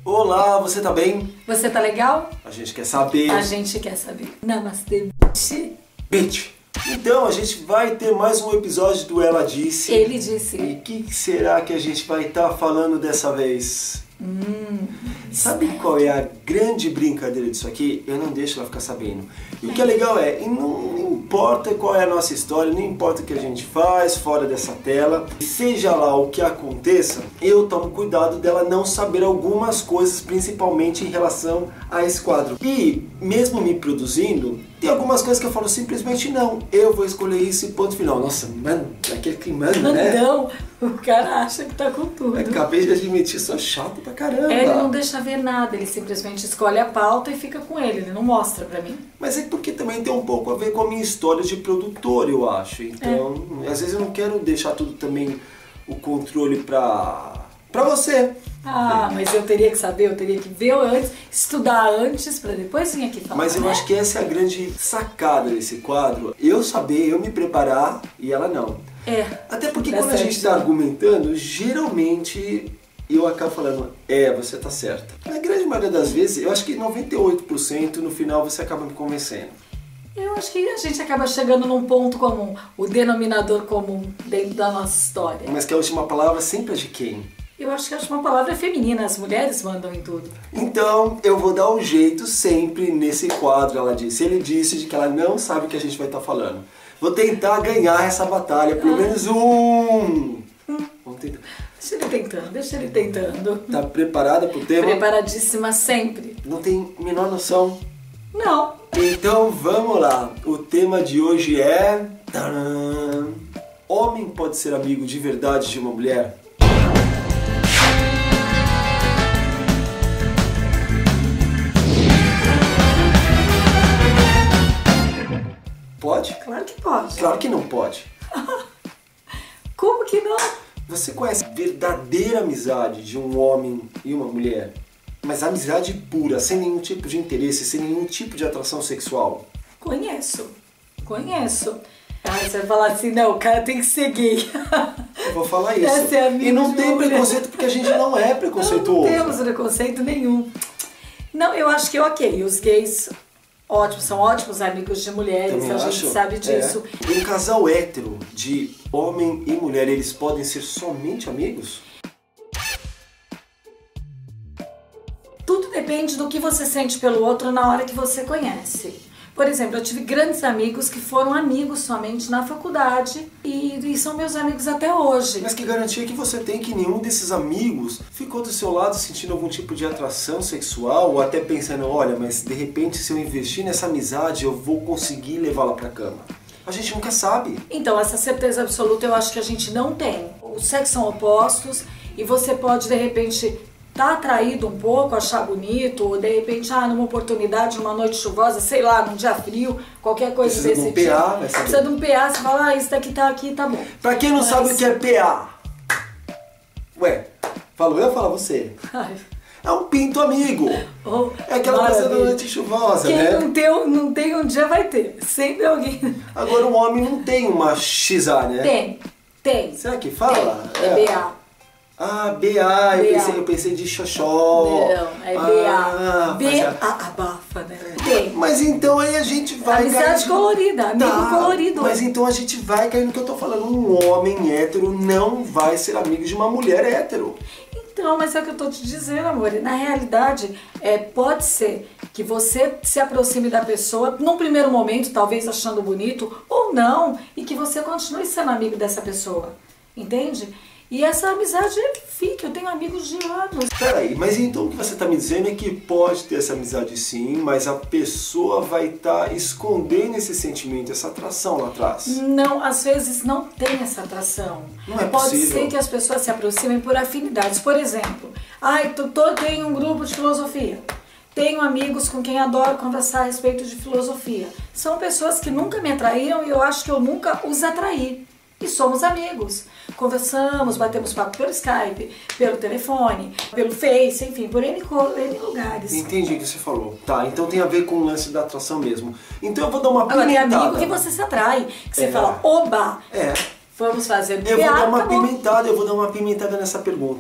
Olá, você tá bem? Você tá legal? A gente quer saber. A gente quer saber. Namastê, bitch. Então, a gente vai ter mais um episódio do Ela Disse. Ele disse. E o que será que a gente vai estar falando dessa vez? Sabe qual é a grande brincadeira disso aqui? Eu não deixo ela ficar sabendo. E o que é legal é, não importa qual é a nossa história, não importa o que a gente faz fora dessa tela, seja lá o que aconteça, eu tomo cuidado dela não saber algumas coisas, principalmente em relação a esse quadro. E mesmo me produzindo, tem algumas coisas que eu falo simplesmente não, eu vou escolher isso e ponto final. Nossa, mano, aquele que manda, né? Não, o cara acha que tá com tudo. Acabei de admitir, sou chato pra caramba. Ele não deixa ver nada, ele simplesmente escolhe a pauta e fica com ele não mostra pra mim. Mas é porque também tem um pouco a ver com a minha história de produtor, eu acho. Então, às vezes eu não quero deixar tudo também, o controle pra você. Ah, mas eu teria que saber, eu teria que ver antes, estudar antes pra depois vir aqui falar. Mas eu acho que essa é a grande sacada desse quadro. Eu saber, eu me preparar e ela não. Até porque quando a gente tá argumentando, geralmente eu acabo falando, você tá certa. Na grande maioria das vezes, eu acho que 98% no final você acaba me convencendo. Eu acho que a gente acaba chegando num ponto comum, o denominador comum dentro da nossa história. Mas que a última palavra sempre é de quem? Eu acho que a última palavra é feminina, as mulheres mandam em tudo. Então, eu vou dar um jeito sempre nesse quadro, ela disse. Ele disse de que ela não sabe o que a gente vai estar falando. Vou tentar ganhar essa batalha, pelo menos um. Vamos tentar. Deixa ele tentando. Tá preparada pro tema? Preparadíssima sempre. Não tem a menor noção? Não. Então vamos lá. O tema de hoje é... Tadã! Homem pode ser amigo de verdade de uma mulher? Pode? Claro que pode. Claro que não pode. Como que não? Você conhece a verdadeira amizade de um homem e uma mulher? Mas amizade pura, sem nenhum tipo de interesse, sem nenhum tipo de atração sexual? Conheço. Aí você vai falar assim, não, o cara tem que ser gay. Eu vou falar isso. E não tem preconceito porque a gente não é preconceituoso. Não temos preconceito nenhum. Não, eu acho que ok, os gays... ótimos, são ótimos amigos de mulheres, a gente sabe disso. Um casal hétero de homem e mulher, eles podem ser somente amigos? Tudo depende do que você sente pelo outro na hora que você conhece. Por exemplo, eu tive grandes amigos que foram amigos somente na faculdade e são meus amigos até hoje. Mas que garantia que você tem que nenhum desses amigos ficou do seu lado sentindo algum tipo de atração sexual ou até pensando, olha, mas de repente se eu investir nessa amizade eu vou conseguir levá-la pra cama? A gente nunca sabe. Então, essa certeza absoluta eu acho que a gente não tem. Os sexos são opostos e você pode de repente... tá atraído um pouco, achar bonito, ou de repente, numa oportunidade, numa noite chuvosa, sei lá, num dia frio, qualquer coisa desse tipo. Precisa de um PA, você fala, isso daqui tá aqui, tá bom. Pra quem não sabe o que é PA? Ué, falo eu ou fala você? É um pinto amigo. É aquela coisa da noite chuvosa, né? Quem não tem um dia vai ter. Sempre alguém. Agora o homem não tem uma XA, né? Tem. Será que fala? É BA. Ah, BA, eu pensei de xoxó. Não, é BA. BA abafa, né? Tem. Mas então aí a gente vai... Amizade colorida, amigo colorido. Mas então a gente vai cair no que eu tô falando. Um homem hétero não vai ser amigo de uma mulher hétero. Então, mas é o que eu tô te dizendo, amor. Na realidade, pode ser que você se aproxime da pessoa num primeiro momento, talvez achando bonito, ou não, e que você continue sendo amigo dessa pessoa. Entende? E essa amizade fica, eu tenho amigos de anos. Peraí, mas então o que você está me dizendo é que pode ter essa amizade sim, mas a pessoa vai estar escondendo esse sentimento, essa atração lá atrás. Não, às vezes não tem essa atração. Não é Pode possível. ser que as pessoas se aproximem por afinidades. Por exemplo, tenho um grupo de filosofia. Tenho amigos com quem adoro conversar a respeito de filosofia. São pessoas que nunca me atraíram e eu acho que eu nunca os atraí. E somos amigos. Conversamos, batemos papo pelo Skype, pelo telefone, pelo Face, enfim, por N lugares. Entendi o que você falou. Tá, então tem a ver com o lance da atração mesmo. Então eu vou dar uma Agora, pimentada. tem amigo que você se atrai, que você fala, oba, vamos fazer eu vou dar uma pimentada, nessa pergunta.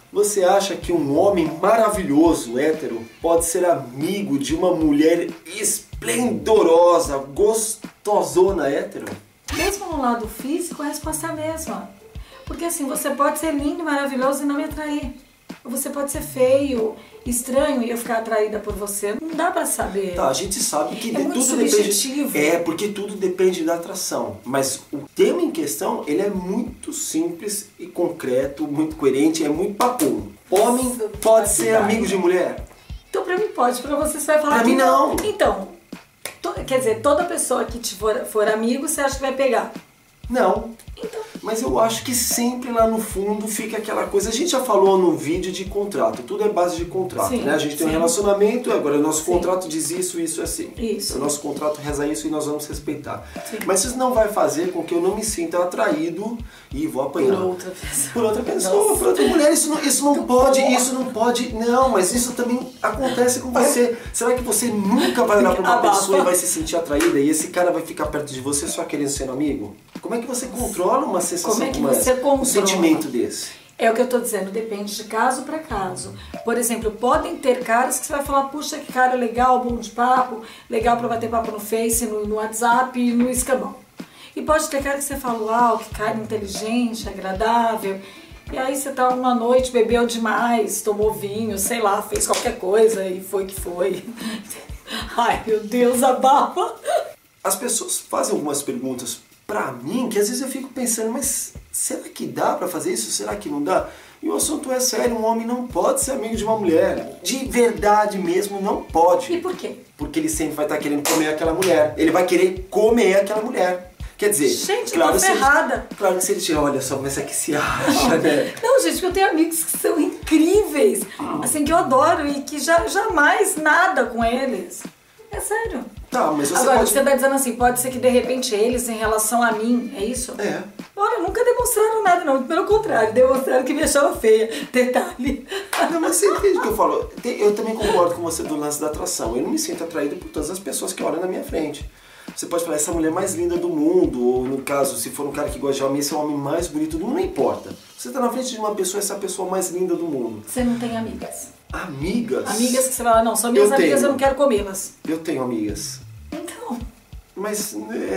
Você acha que um homem maravilhoso, hétero, pode ser amigo de uma mulher esplendorosa, gostosona, hétero? Mesmo no lado físico, a resposta é a mesma. Porque assim, você pode ser lindo, maravilhoso e não me atrair. Ou você pode ser feio, estranho e eu ficar atraída por você. Não dá pra saber. Tá, a gente sabe que muito tudo subjetivo. depende. Porque tudo depende da atração. Mas o tema em questão, ele é muito simples e concreto, muito coerente, é muito papum. Homem pode ser amigo de mulher? Então pra mim pode, pra você vai falar pra mim não. Então, quer dizer, toda pessoa que te for amigo, você acha que vai pegar? Não. Então. Mas eu acho que sempre lá no fundo fica aquela coisa. A gente já falou no vídeo de contrato. Tudo é base de contrato, sim, né? A gente tem um relacionamento, agora o nosso contrato diz isso, isso e assim. Isso. O nosso contrato reza isso e nós vamos respeitar. Sim. Mas isso não vai fazer com que eu não me sinta atraído e vou apanhar. Por outra pessoa. Por outra pessoa, por outra mulher. Isso não pode. Não, mas isso também acontece com você. Será que você nunca vai olhar para uma pessoa e vai se sentir atraída e esse cara vai ficar perto de você só querendo ser amigo? Como é que você controla uma sensação como é que você controla? Um sentimento desse? É o que eu tô dizendo, depende de caso para caso. Por exemplo, podem ter caras que você vai falar, puxa, que cara legal, bom de papo, legal para bater papo no Face, no WhatsApp, no escambau. E pode ter cara que você fala, uau, que cara inteligente, agradável. E aí você tá uma noite, bebeu demais, tomou vinho, sei lá, fez qualquer coisa e foi que foi. Ai, meu Deus, abafa. As pessoas fazem algumas perguntas pra mim, que às vezes eu fico pensando, mas será que dá pra fazer isso? Será que não dá? E o assunto é sério, um homem não pode ser amigo de uma mulher. De verdade mesmo, não pode. E por quê? Porque ele sempre vai estar querendo comer aquela mulher. Ele vai querer comer aquela mulher. Quer dizer, gente, claro, tô ferrada. Claro que se ele tira, olha só, mas é que se acha, né? Não, gente, eu tenho amigos que são incríveis, assim, que eu adoro e que jamais nada com eles. É sério. Tá, mas você agora, pode... você tá dizendo assim, pode ser que de repente eles, em relação a mim, é isso? É. Olha, nunca demonstraram nada, não. Pelo contrário, demonstraram que me achava feia. Detalhe. Não, mas você entende o que eu falo? Eu também concordo com você do lance da atração. Eu não me sinto atraído por todas as pessoas que olham na minha frente. Você pode falar, essa mulher mais linda do mundo, ou no caso, se for um cara que gosta de homem, esse é o homem mais bonito do mundo, não importa. Você tá na frente de uma pessoa, essa é a pessoa mais linda do mundo. Você não tem amigas? Amigas? Amigas que você fala, não, são minhas amigas, eu não quero comê-las. Eu tenho amigas. Então... Mas,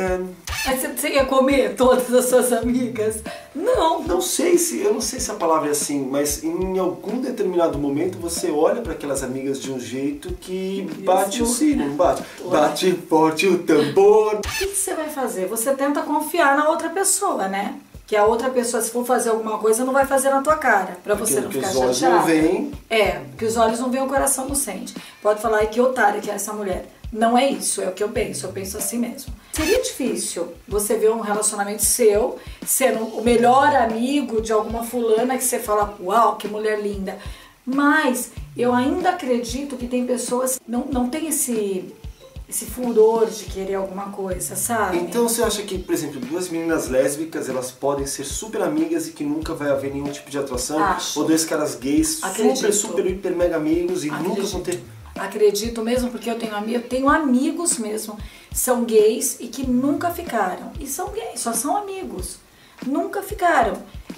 Mas você ia comer todas as suas amigas? Não. Eu não sei se a palavra é assim, mas em algum determinado momento você olha para aquelas amigas de um jeito que bate o sino, não bate? Bate forte o tambor. O que você vai fazer? Você tenta confiar na outra pessoa, né? Que a outra pessoa, se for fazer alguma coisa, não vai fazer na tua cara, pra você não ficar chateada. Porque os olhos não veem. Porque os olhos não veem, o coração não sente. Pode falar, ai, que otária que é essa mulher. Não é isso, é o que eu penso assim mesmo. Seria difícil você ver um relacionamento seu sendo o melhor amigo de alguma fulana que você fala, uau, que mulher linda. Mas eu ainda acredito que tem pessoas que não tem esse furor de querer alguma coisa, sabe? Então você acha que, por exemplo, duas meninas lésbicas, elas podem ser super amigas e que nunca vai haver nenhum tipo de atração? Acho. Ou dois caras gays, super, hiper, mega amigos e nunca vão ter... Acredito mesmo, porque eu tenho amigos mesmo, são gays e que nunca ficaram. E são gays, só são amigos. Nunca ficaram.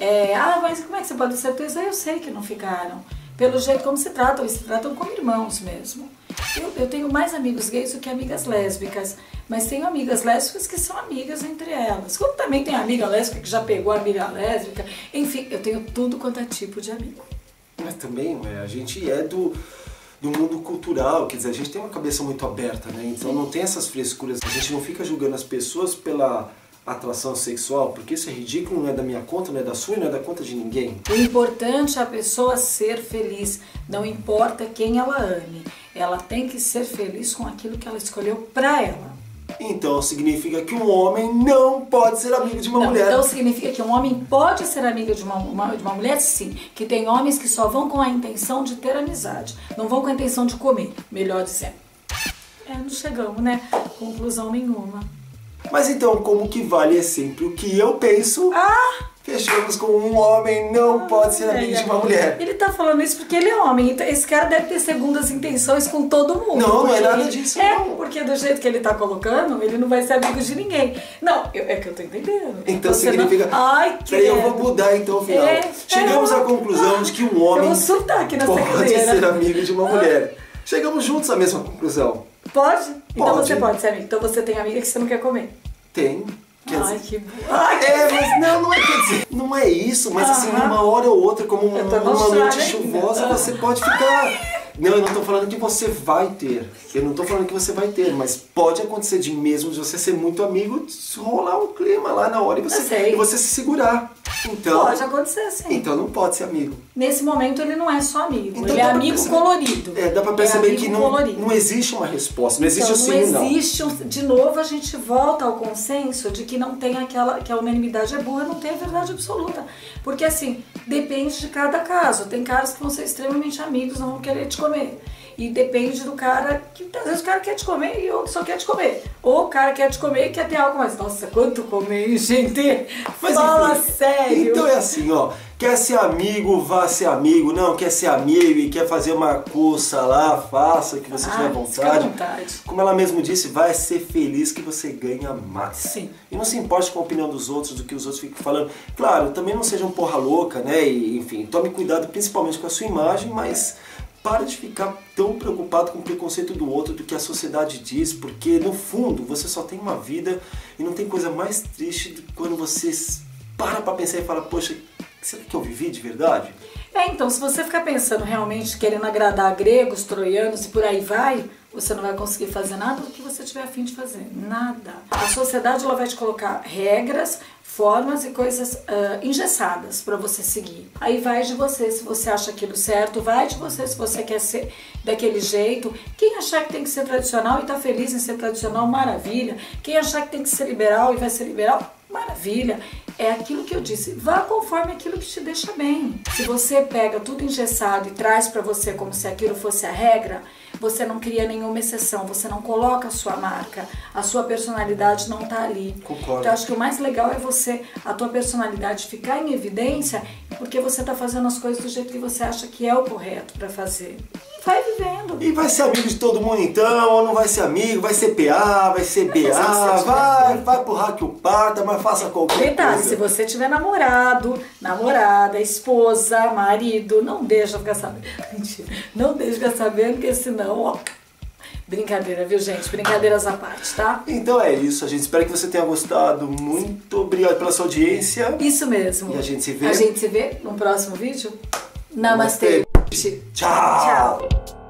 Mas como é que você pode ter certeza? Eu sei que não ficaram. Pelo jeito como se tratam, eles se tratam como irmãos mesmo. Eu tenho mais amigos gays do que amigas lésbicas, mas tenho amigas lésbicas que são amigas entre elas. Como também tem amiga lésbica que já pegou a amiga lésbica. Enfim, eu tenho tudo quanto é tipo de amigo. Mas também, a gente é do mundo cultural, quer dizer, a gente tem uma cabeça muito aberta, né? Então não tem essas frescuras. A gente não fica julgando as pessoas pela atração sexual, porque isso é ridículo, não é da minha conta, não é da sua e não é da conta de ninguém. O importante é a pessoa ser feliz, não importa quem ela ame. Ela tem que ser feliz com aquilo que ela escolheu pra ela. Então significa que um homem não pode ser amigo de uma mulher. Então significa que um homem pode ser amigo de uma mulher, sim. Que tem homens que só vão com a intenção de ter amizade, não vão com a intenção de comer, melhor dizendo. Não chegamos, né? Conclusão nenhuma. Mas então, como que vale é sempre o que eu penso Fechamos com um homem não pode ser amigo de uma mulher. Ele tá falando isso porque ele é homem. Então esse cara deve ter segundas intenções com todo mundo. Não é nada disso. Não. Porque do jeito que ele tá colocando, ele não vai ser amigo de ninguém. Não, é que eu tô entendendo. Então significa... Não... Ai, que eu vou mudar então o final. Chegamos à conclusão de que um homem pode ser amigo de uma mulher. Chegamos juntos à mesma conclusão. Pode? Então você pode ser amigo. Então você tem amiga que você não quer comer. Tem. Ai, que bom. Mas não é, quer dizer, não é isso, mas assim, uma hora ou outra, como uma noite chuvosa, você pode ficar... Não, eu não tô falando que você vai ter. Eu não tô falando que você vai ter, mas pode acontecer de mesmo de você ser muito amigo, rolar um clima lá na hora e você se segurar. Então, pode acontecer, sim. Então não pode ser amigo. Nesse momento ele não é só amigo, então, ele é amigo colorido. Dá pra perceber que não existe uma resposta, não existe então, o sim ou não. Existe, de novo a gente volta ao consenso de que não tem que a unanimidade é burra, não tem a verdade absoluta. Porque assim, depende de cada caso. Tem caras que vão ser extremamente amigos, não vão querer te comer. E depende do cara, que às vezes o cara quer te comer e outro só quer te comer. Ou o cara quer te comer e quer ter algo mais. Nossa, quanto comer, gente! Fala sério! Então é assim, ó. Quer ser amigo, vá ser amigo. Não, quer ser amigo e quer fazer uma cursa lá, faça o que você tiver vontade. Como ela mesmo disse, vai ser feliz que você ganha mais. Sim. E não se importe com a opinião dos outros, do que os outros ficam falando. Claro, também não seja um porra louca, né? E, enfim, tome cuidado principalmente com a sua imagem, mas... para de ficar tão preocupado com o preconceito do outro, do que a sociedade diz, porque no fundo você só tem uma vida e não tem coisa mais triste do que quando você para pra pensar e fala, poxa, será que eu vivi de verdade? Então, se você ficar pensando realmente, querendo agradar gregos, troianos e por aí vai, você não vai conseguir fazer nada do que você tiver a fim de fazer. Nada. A sociedade ela vai te colocar regras, formas e coisas engessadas para você seguir. Aí vai de você se você acha aquilo certo, vai de você se você quer ser daquele jeito. Quem achar que tem que ser tradicional e tá feliz em ser tradicional, maravilha. Quem achar que tem que ser liberal e vai ser liberal, maravilha. É aquilo que eu disse, vá conforme aquilo que te deixa bem. Se você pega tudo engessado e traz para você como se aquilo fosse a regra, você não cria nenhuma exceção, você não coloca a sua marca, a sua personalidade não tá ali. Concordo. Então acho que o mais legal é a tua personalidade ficar em evidência, porque você tá fazendo as coisas do jeito que você acha que é o correto para fazer. Vai vivendo. E vai ser amigo de todo mundo então, ou não vai ser amigo, vai ser PA, vai ser BA, vai pro raio que o parta, mas faça qualquer Detalhe, coisa. se você tiver namorado, namorada, esposa, marido, não deixa ficar sabendo. Mentira, não deixa ficar sabendo, porque senão, ó... Brincadeira, viu, gente? Brincadeiras à parte, tá? Então é isso, a gente espera que você tenha gostado. Muito obrigado pela sua audiência. Isso mesmo. E a gente se vê. A gente se vê no próximo vídeo. Namastê. Tchau. Tchau.